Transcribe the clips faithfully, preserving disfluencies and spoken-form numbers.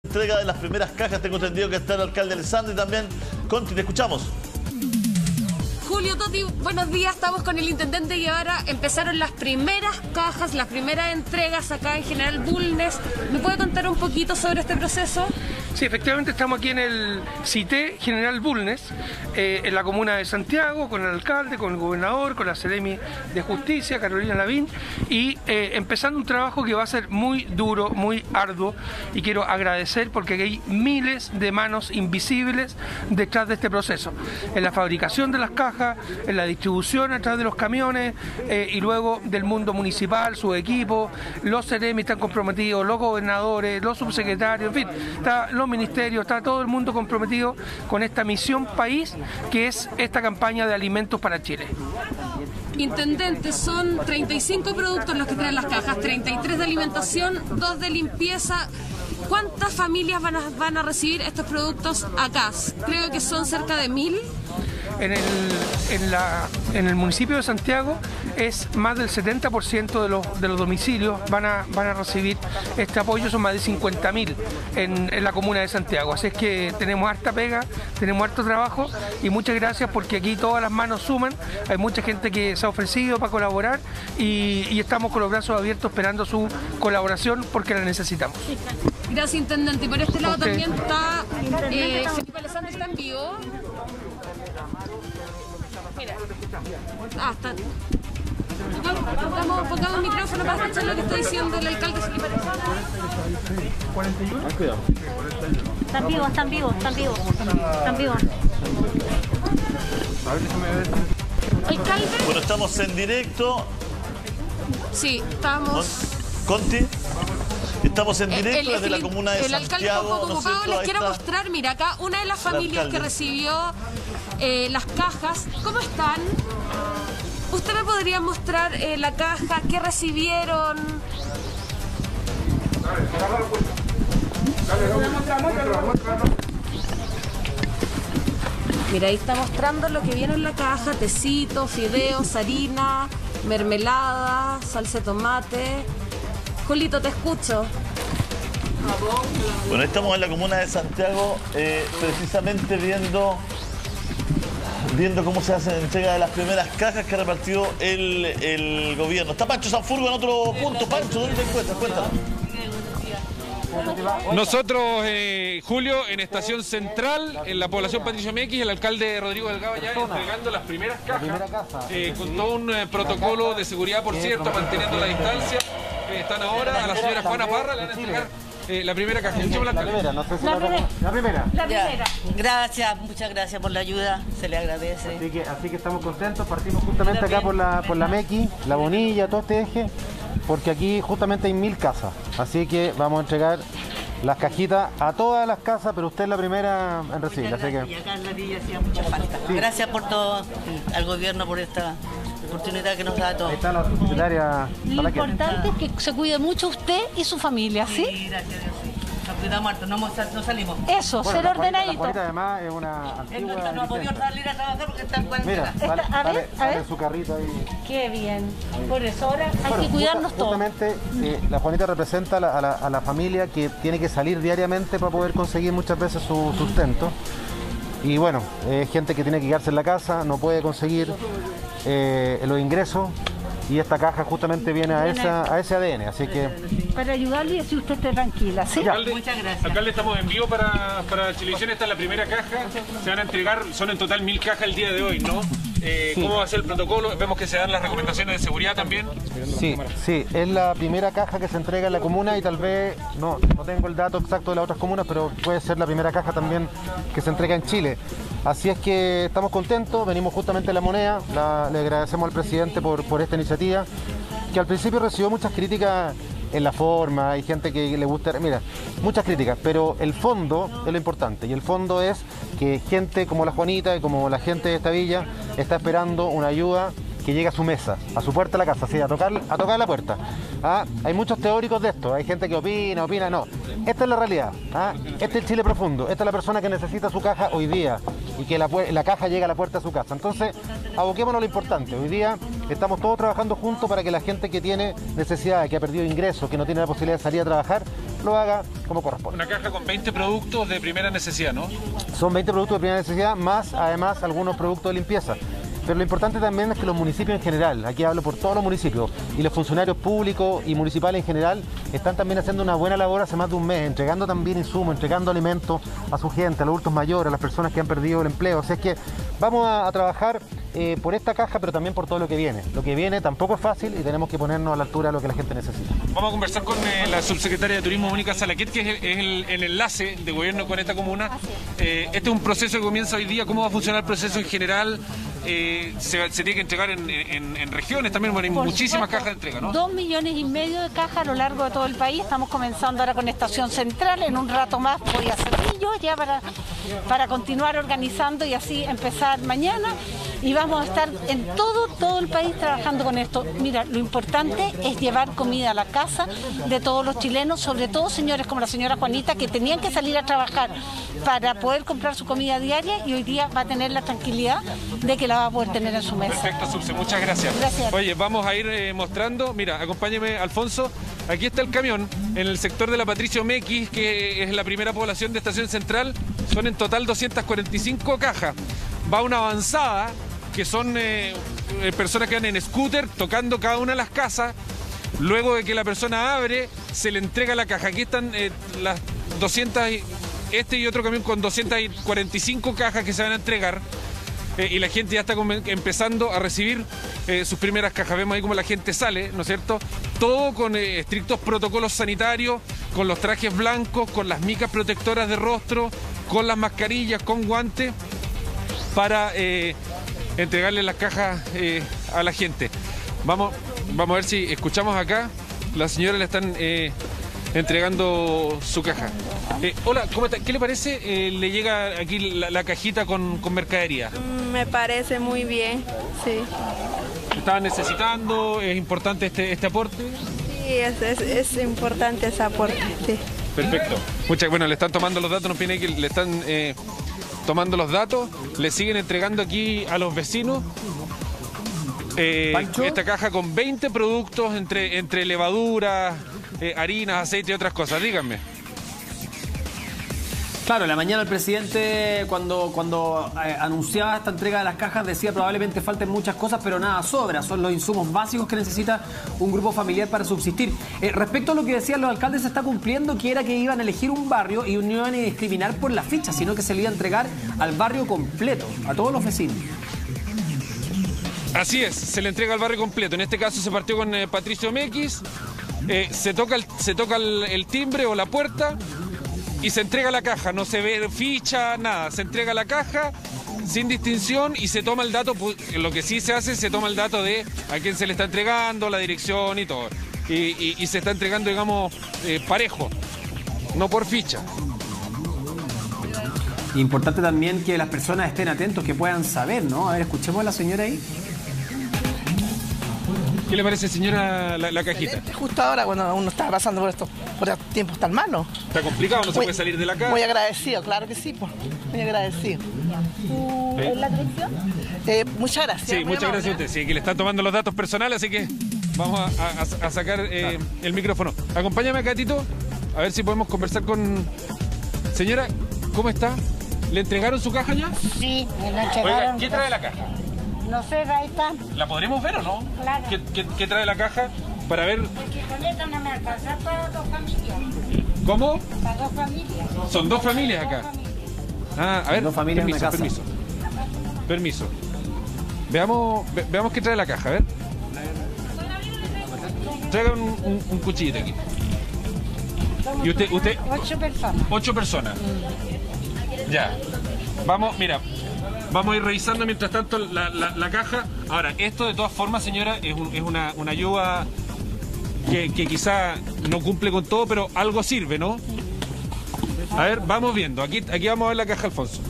Entrega de las primeras cajas, tengo entendido que está el alcalde Alessandri también. Conti, te escuchamos. Julio, Toti, buenos días. Estamos con el intendente Guevara. Empezaron las primeras cajas, las primeras entregas acá en General Bulnes. ¿Me puede contar un poquito sobre este proceso? Sí, efectivamente estamos aquí en el C I T E General Bulnes, eh, en la comuna de Santiago, con el alcalde, con el gobernador, con la Seremi de Justicia, Carolina Lavín, y eh, empezando un trabajo que va a ser muy duro, muy arduo, y quiero agradecer porque hay miles de manos invisibles detrás de este proceso, en la fabricación de las cajas, en la distribución a través de los camiones, eh, y luego del mundo municipal, su equipo, los Seremi están comprometidos, los gobernadores, los subsecretarios, en fin, está los ministerios, está todo el mundo comprometido con esta misión país que es esta campaña de alimentos para Chile. Intendente, son treinta y cinco productos los que traen las cajas, treinta y tres de alimentación, dos de limpieza. ¿Cuántas familias van a, van a recibir estos productos acá? Creo que son cerca de mil. En el, en, la, en el municipio de Santiago es más del setenta por ciento de los, de los domicilios van a, van a recibir este apoyo, son más de cincuenta mil en, en la comuna de Santiago. Así es que tenemos harta pega, tenemos harto trabajo y muchas gracias porque aquí todas las manos suman. Hay mucha gente que se ha ofrecido para colaborar y, y estamos con los brazos abiertos esperando su colaboración porque la necesitamos. Gracias, intendente. Y por este lado okay. también está eh, Felipe Alessandri, está en vivo. Mira. Ah, está. Pongamos, pongamos el micrófono para escuchar lo que está diciendo el alcalde Felipe Alessandri. Están vivos, están vivos, están vivos. Están vivos. Alcalde. Bueno, estamos en directo. Sí, estamos. Conti. Estamos en directo el, el, desde la comuna de el Santiago. Alcalde ¿no es les quiero mostrar, mira, acá una de las familias que recibió eh, las cajas. ¿Cómo están? ¿Usted me podría mostrar eh, la caja que recibieron? Mira, ahí está mostrando lo que viene en la caja: tecitos, fideos, harina, mermelada, salsa de tomate. Julito, te escucho. Bueno, estamos en la comuna de Santiago, eh, precisamente viendo viendo cómo se hace la entrega de las primeras cajas que ha repartido el, el gobierno. Está Pancho Sanfurgo en otro punto. Pancho, ¿dónde te encuentras? Cuéntanos. Nosotros, eh, Julio, en Estación Central, en la población Patricio Mequis, el alcalde Rodrigo Delgado ya entregando las primeras cajas, eh, con todo un eh, protocolo de seguridad, por cierto, manteniendo la distancia. Eh, están ahora a la señora Juana Parra, le van a entregar eh, la primera caja. La primera, no sé si la, la, primera. la primera. La primera. Gracias, muchas gracias por la ayuda, se le agradece. Así que, así que estamos contentos, partimos justamente acá por la, por la Mequi, La Bonilla, todo este eje, porque aquí justamente hay mil casas, así que vamos a entregar las cajitas a todas las casas, pero usted es la primera en recibir, así que... Y acá en la villa hacía mucha falta. Sí. Gracias por todo, al gobierno por esta oportunidad que nos da a todos. Ahí está la secretaria. Lo importante es que se cuide mucho usted y su familia, ¿sí? Sí, gracias a Dios, sí. Nos cuidamos harto, no, no salimos. Eso, bueno, ser ordenadito. La Juanita además es una antigua... No, no ha podido salir a trabajar porque está en cuarentena. Mira, sale, a ver, sale, a sale ver. su carrito ahí. Qué bien. Por eso ahora hay bueno, que cuidarnos todos. Justamente eh, la Juanita representa a la, a, la, a la familia que tiene que salir diariamente para poder conseguir muchas veces su sustento. Y bueno, es eh, gente que tiene que quedarse en la casa, no puede conseguir eh, los ingresos. Y esta caja justamente viene a, esa, a ese A D N, así que... Para ayudarle y así usted esté tranquila, ¿sí? Alcalde, muchas gracias. Alcalde, estamos en vivo para, para Chilevisión, esta es la primera caja, se van a entregar, son en total mil cajas el día de hoy, ¿no? Eh, sí. ¿Cómo va a ser el protocolo? Vemos que se dan las recomendaciones de seguridad también. Sí, sí, es la primera caja que se entrega en la comuna y tal vez, no, no tengo el dato exacto de las otras comunas, pero puede ser la primera caja también que se entrega en Chile. Así es que estamos contentos, venimos justamente de La Moneda, la, le agradecemos al presidente por, por esta iniciativa, que al principio recibió muchas críticas en la forma, hay gente que le gusta, mira, muchas críticas, pero el fondo es lo importante, y el fondo es que gente como la Juanita y como la gente de esta villa está esperando una ayuda que llegue a su mesa, a su puerta de la casa, sí, a tocar, a tocar la puerta. ¿Ah? Hay muchos teóricos de esto, hay gente que opina, opina, no. Esta es la realidad, ¿ah? Este es el Chile profundo, esta es la persona que necesita su caja hoy día y que la, la caja llegue a la puerta de su casa. Entonces, aboquémonos a lo importante. Hoy día estamos todos trabajando juntos para que la gente que tiene necesidad, que ha perdido ingresos, que no tiene la posibilidad de salir a trabajar, lo haga como corresponde. Una caja con veinte productos de primera necesidad, ¿no? Son veinte productos de primera necesidad, más además algunos productos de limpieza. Pero lo importante también es que los municipios en general, aquí hablo por todos los municipios, y los funcionarios públicos y municipales en general, están también haciendo una buena labor hace más de un mes, entregando también insumos, entregando alimentos a su gente, a los adultos mayores, a las personas que han perdido el empleo. O sea, es que vamos a, a trabajar eh, por esta caja, pero también por todo lo que viene. Lo que viene tampoco es fácil y tenemos que ponernos a la altura de lo que la gente necesita. Vamos a conversar con eh, la subsecretaria de Turismo, Mónica Salaquet, que es, el, es el, el enlace de gobierno con esta comuna. Eh, este es un proceso que comienza hoy día. ¿Cómo va a funcionar el proceso en general? Eh, se, se tiene que entregar en, en, en regiones también, bueno, hay Por muchísimas supuesto, cajas de entrega, ¿no? Dos millones y medio de cajas a lo largo de todo el país. Estamos comenzando ahora con Estación Central. En un rato más voy a Cerrillo ya para, para continuar organizando y así empezar mañana. Y vamos a estar en todo, todo el país trabajando con esto. Mira, lo importante es llevar comida a la casa de todos los chilenos, sobre todo señores como la señora Juanita, que tenían que salir a trabajar para poder comprar su comida diaria y hoy día va a tener la tranquilidad de que la va a poder tener en su mesa. Perfecto, Subse, muchas gracias. Gracias. Oye, vamos a ir eh, mostrando, mira, acompáñeme, Alfonso, aquí está el camión en el sector de la Patricio Mequis, que es la primera población de Estación Central, son en total doscientas cuarenta y cinco cajas, va una avanzada, que son eh, personas que van en scooter tocando cada una de las casas. Luego de que la persona abre, se le entrega la caja. Aquí están eh, las doscientas, este y otro camión con doscientas cuarenta y cinco cajas que se van a entregar. Eh, y la gente ya está empezando a recibir eh, sus primeras cajas. Vemos ahí como la gente sale, ¿no es cierto? Todo con eh, estrictos protocolos sanitarios, con los trajes blancos, con las micas protectoras de rostro, con las mascarillas, con guantes, para eh, entregarle las cajas eh, a la gente. Vamos, vamos a ver si escuchamos acá. La señora le están eh, entregando su caja. Eh, hola, ¿cómo está? ¿Qué le parece? Eh, le llega aquí la, la cajita con, con mercadería. Me parece muy bien, sí. ¿Estaban necesitando? ¿Es importante este, este aporte? Sí, es, es, es importante ese aporte, sí. Perfecto. Muchas, bueno, le están tomando los datos, nos pide que le están eh, tomando los datos, le siguen entregando aquí a los vecinos. Eh, esta caja con veinte productos entre, entre levaduras, eh, harinas, aceite y otras cosas. Díganme. Claro, en la mañana el presidente cuando, cuando eh, anunciaba esta entrega de las cajas decía probablemente falten muchas cosas, pero nada sobra. Son los insumos básicos que necesita un grupo familiar para subsistir. Eh, respecto a lo que decían los alcaldes, se está cumpliendo, que era que iban a elegir un barrio y no iban a discriminar por la ficha, sino que se le iba a entregar al barrio completo, a todos los vecinos. Así es, se le entrega al barrio completo. En este caso se partió con eh, Patricio Mequis, eh, se toca, el, se toca el, el timbre o la puerta y se entrega la caja. No se ve ficha, nada. Se entrega la caja sin distinción y se toma el dato. Lo que sí se hace, se toma el dato de a quién se le está entregando, la dirección y todo. Y, y, y se está entregando, digamos, eh, parejo, no por ficha. Importante también que las personas estén atentos, que puedan saber, ¿no? A ver, escuchemos a la señora ahí. ¿Qué le parece, señora, la, la cajita? Justo ahora, cuando uno está pasando por estos, por estos tiempos tan malos. Está complicado, no se muy, puede salir de la casa. Muy agradecido, claro que sí, pues. Muy agradecido. ¿Es la dirección? Eh, muchas gracias. Sí, muchas amable. gracias a usted. Sí, que le están tomando los datos personales, así que vamos a, a, a sacar eh, claro. el micrófono. Acompáñame acá, Tito, a ver si podemos conversar con... Señora, ¿cómo está? ¿Le entregaron su caja ya? Sí, me la entregaron. Oiga, ¿qué trae la caja? No sé, ahí está. ¿La podremos ver o no? Claro. ¿Qué, qué, qué trae la caja? Para ver... Porque con esta no me alcanza para dos familias. ¿Cómo? Para dos familias. Son dos familias acá. Familias. Ah, a ver, dos familias permiso, en una casa. permiso. Permiso. Veamos, ve, veamos qué trae la caja, a ver. Traiga un, un, un cuchillito aquí. Somos ¿Y usted, usted? Ocho personas. Ocho personas. Mm. Ya. Vamos, mira. Vamos a ir revisando mientras tanto la, la, la caja. Ahora, esto de todas formas, señora, es, un, es una, una ayuda que, que quizá no cumple con todo, pero algo sirve, ¿no? A ver, vamos viendo. Aquí, aquí vamos a ver la caja, Alfonso.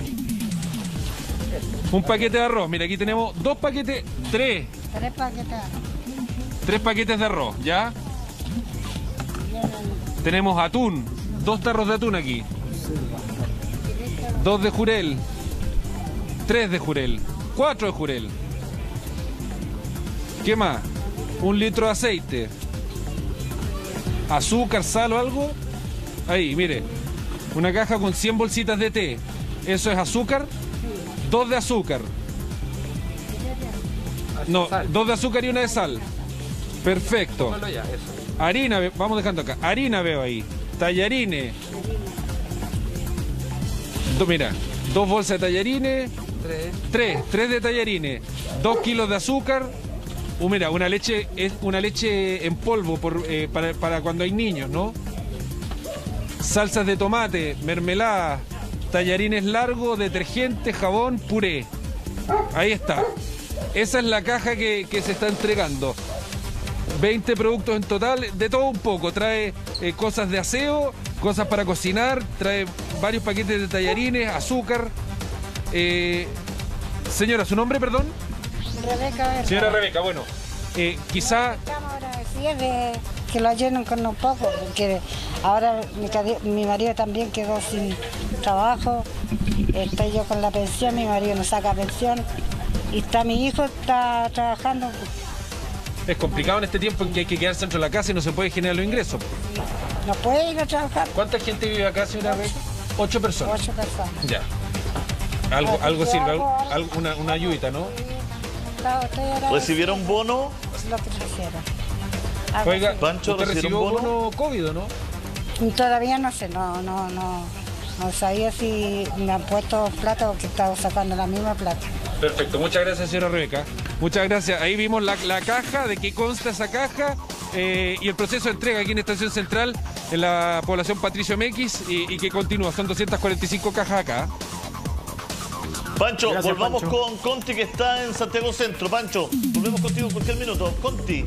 Un paquete de arroz. Mira, aquí tenemos dos paquetes, tres. Tres paquetes. Tres paquetes de arroz, ¿ya? Tenemos atún. Dos tarros de atún aquí. Dos de jurel. Tres de jurel. Cuatro de jurel. ¿Qué más? Un litro de aceite. Azúcar, sal o algo. Ahí, mire. Una caja con cien bolsitas de té. Eso es azúcar. Dos de azúcar. No, dos de azúcar y una de sal. Perfecto. Harina, vamos dejando acá. Harina veo ahí. Tallarines. Do, mira, dos bolsas de tallarines. Tres. Tres, tres de tallarines. Dos kilos de azúcar. Uh, mira, una leche, es una leche en polvo por, eh, para, para cuando hay niños, ¿no? Salsas de tomate, mermelada, tallarines largos, detergente, jabón, puré. Ahí está. Esa es la caja que, que se está entregando. veinte productos en total, de todo un poco. Trae eh, cosas de aseo, cosas para cocinar, trae varios paquetes de tallarines, azúcar. Eh, señora, ¿su nombre, perdón? Rebeca. Señora Rebeca, bueno, eh, quizá... De que lo llenen con un poco, porque ahora mi, mi marido también quedó sin trabajo, estoy yo con la pensión, mi marido no saca pensión, y está mi hijo está trabajando. Es complicado en este tiempo en que hay que quedarse dentro de la casa y no se puede generar los ingresos. No puede ir a trabajar. ¿Cuánta gente vive acá, señora Rebeca? Ocho personas. Ocho personas. Ya. Algo, algo sirve, algo, algo, una, una ayudita, ¿no? ¿Recibieron bono? Lo que recibieron. Oiga, Pancho, ¿usted recibió bono? bono COVID o no? Todavía no sé, no, no, no. No sabía si me han puesto plata o que estaba sacando la misma plata. Perfecto, muchas gracias, señora Rebeca. Muchas gracias. Ahí vimos la, la caja, de qué consta esa caja eh, y el proceso de entrega aquí en Estación Central, en la población Patricio Mequis, y, y que continúa. Son doscientas cuarenta y cinco cajas acá. Pancho, Gracias, volvamos Pancho. con Conti, que está en Santiago Centro. Pancho, volvemos contigo en cualquier minuto. Conti.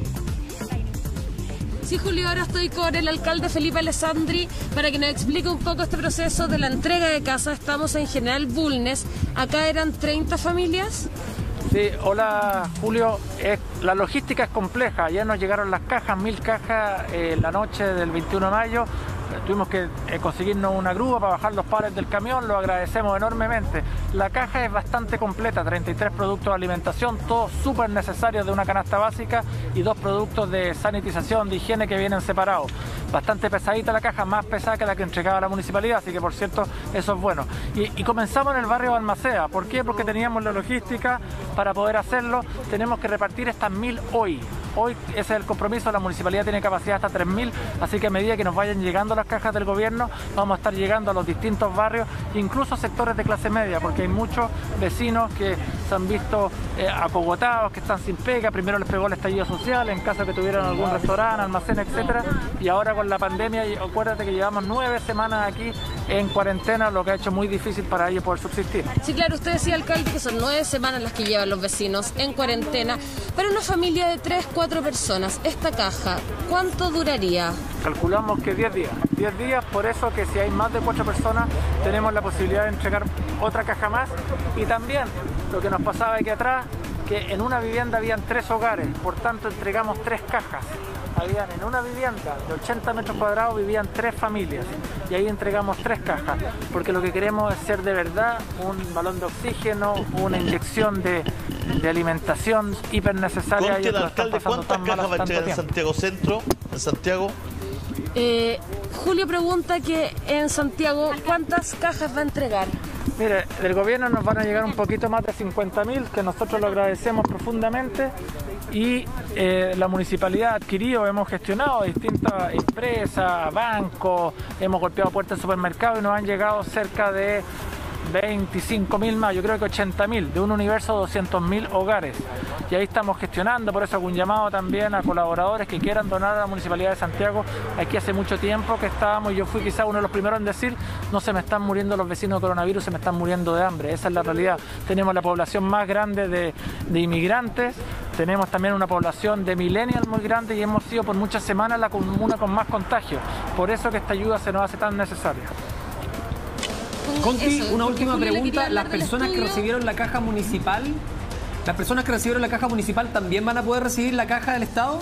Sí, Julio, ahora estoy con el alcalde Felipe Alessandri para que nos explique un poco este proceso de la entrega de casas. Estamos en General Bulnes. Acá eran treinta familias. Sí, hola Julio. Es, la logística es compleja. Ya nos llegaron las cajas, mil cajas eh, la noche del veintiuno de mayo. Tuvimos que eh, conseguirnos una grúa para bajar los pares del camión, lo agradecemos enormemente. La caja es bastante completa, treinta y tres productos de alimentación, todos súper necesarios de una canasta básica y dos productos de sanitización, de higiene que vienen separados. Bastante pesadita la caja, más pesada que la que entregaba la municipalidad, así que por cierto eso es bueno. Y, y comenzamos en el barrio Balmaceda. ¿Por qué? Porque teníamos la logística para poder hacerlo. Tenemos que repartir estas mil hoy. Hoy ese es el compromiso, la municipalidad tiene capacidad hasta tres mil, así que a medida que nos vayan llegando las cajas del gobierno, vamos a estar llegando a los distintos barrios, incluso sectores de clase media, porque hay muchos vecinos que se han visto eh, acogotados, que están sin pega. Primero les pegó el estallido social, en caso de que tuvieran algún restaurante, almacén, etcétera, y ahora con la pandemia, y acuérdate que llevamos nueve semanas aquí en cuarentena, lo que ha hecho muy difícil para ellos poder subsistir. Sí, claro, usted decía, alcalde, que son nueve semanas las que llevan los vecinos en cuarentena. Para una familia de tres, cuatro personas, esta caja, ¿cuánto duraría? Calculamos que diez días. diez días, por eso que si hay más de cuatro personas, tenemos la posibilidad de entregar otra caja más. Y también, lo que nos pasaba aquí atrás, que en una vivienda habían tres hogares, por tanto entregamos tres cajas. Habían en una vivienda de ochenta metros cuadrados vivían tres familias y ahí entregamos tres cajas, porque lo que queremos es ser de verdad un balón de oxígeno, una inyección de, de alimentación hiper necesaria. Conte, el alcalde, ¿cuántas cajas va a entregar en Santiago Centro? ¿En Santiago? Eh, Julio pregunta que en Santiago, ¿cuántas cajas va a entregar? Mire, del gobierno nos van a llegar un poquito más de cincuenta mil, que nosotros lo agradecemos profundamente, y eh, la municipalidad ha adquirido, hemos gestionado distintas empresas, bancos, hemos golpeado puertas de supermercados y nos han llegado cerca de veinticinco mil más, yo creo que ochenta mil, de un universo de doscientos mil hogares. Y ahí estamos gestionando, por eso hago un llamado también a colaboradores que quieran donar a la Municipalidad de Santiago. Aquí hace mucho tiempo que estábamos, y yo fui quizá uno de los primeros en decir, no se me están muriendo los vecinos de coronavirus, se me están muriendo de hambre. Esa es la realidad. Tenemos la población más grande de, de inmigrantes, tenemos también una población de millennials muy grande y hemos sido por muchas semanas la comuna con más contagios. Por eso que esta ayuda se nos hace tan necesaria. Conti, una última pregunta. ¿Las personas que recibieron la caja municipal, las personas que recibieron la caja municipal también van a poder recibir la caja del Estado?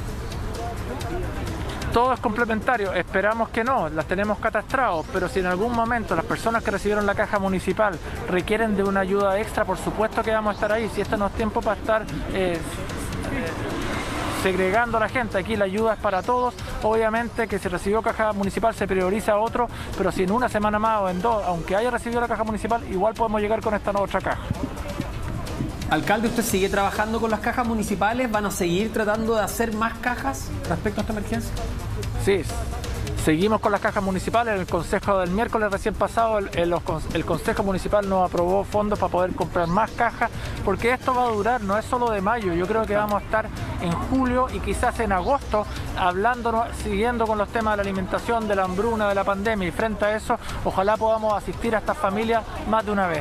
Todo es complementario, esperamos que no, las tenemos catastrados, pero si en algún momento las personas que recibieron la caja municipal requieren de una ayuda extra, por supuesto que vamos a estar ahí. Si este no es tiempo para estar eh, segregando a la gente. Aquí la ayuda es para todos. Obviamente que si recibió caja municipal se prioriza a otro, pero si en una semana más o en dos, aunque haya recibido la caja municipal, igual podemos llegar con esta otra caja. Alcalde, ¿usted sigue trabajando con las cajas municipales? ¿Van a seguir tratando de hacer más cajas respecto a esta emergencia? Sí, seguimos con las cajas municipales. En el consejo del miércoles recién pasado, el, el, el consejo municipal nos aprobó fondos para poder comprar más cajas, porque esto va a durar, no es solo de mayo. Yo creo que vamos a estar en julio y quizás en agosto hablando, siguiendo con los temas de la alimentación, de la hambruna, de la pandemia, y frente a eso, ojalá podamos asistir a estas familias más de una vez.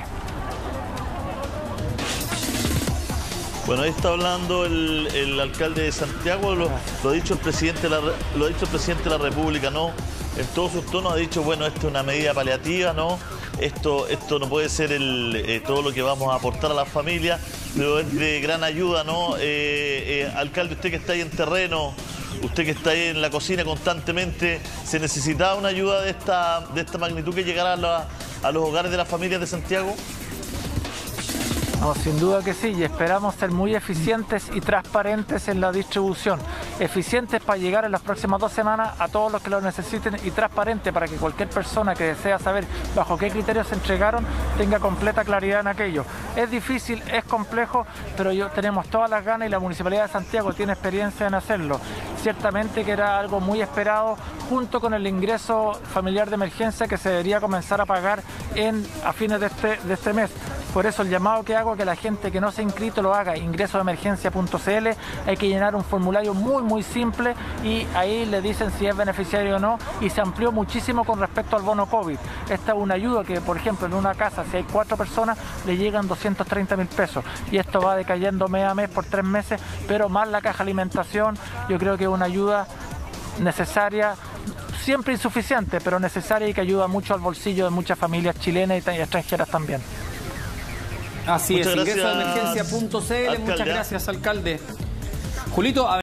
Bueno, ahí está hablando el, el alcalde de Santiago, lo, lo, ha dicho el presidente de la, lo ha dicho el presidente de la República, ¿no? En todos sus tonos ha dicho, bueno, esto es una medida paliativa, ¿no? Esto, esto no puede ser el, eh, todo lo que vamos a aportar a las familias, pero es de gran ayuda, ¿no? Eh, eh, alcalde, usted que está ahí en terreno, usted que está ahí en la cocina constantemente, ¿se necesitaba una ayuda de esta, de esta magnitud que llegara a, la, a los hogares de las familias de Santiago? No, sin duda que sí, y esperamos ser muy eficientes y transparentes en la distribución. Eficientes para llegar en las próximas dos semanas a todos los que lo necesiten, y transparente para que cualquier persona que desea saber bajo qué criterios se entregaron tenga completa claridad en aquello. Es difícil, es complejo, pero yo, tenemos todas las ganas, y la Municipalidad de Santiago tiene experiencia en hacerlo. Ciertamente que era algo muy esperado, junto con el ingreso familiar de emergencia que se debería comenzar a pagar en, a fines de este, de este mes. Por eso el llamado que hago a que la gente que no se ha inscrito lo haga, ingreso de emergencia punto c l. Hay que llenar un formulario muy muy simple y ahí le dicen si es beneficiario o no, y se amplió muchísimo con respecto al bono COVID. Esta es una ayuda que, por ejemplo, en una casa, si hay cuatro personas, le llegan doscientos treinta mil pesos, y esto va decayendo mes a mes por tres meses, pero más la caja alimentación, yo creo que es una ayuda necesaria, siempre insuficiente, pero necesaria, y que ayuda mucho al bolsillo de muchas familias chilenas y extranjeras también. Así es, ingreso de emergencia punto c l. Muchas gracias, alcalde. Julito,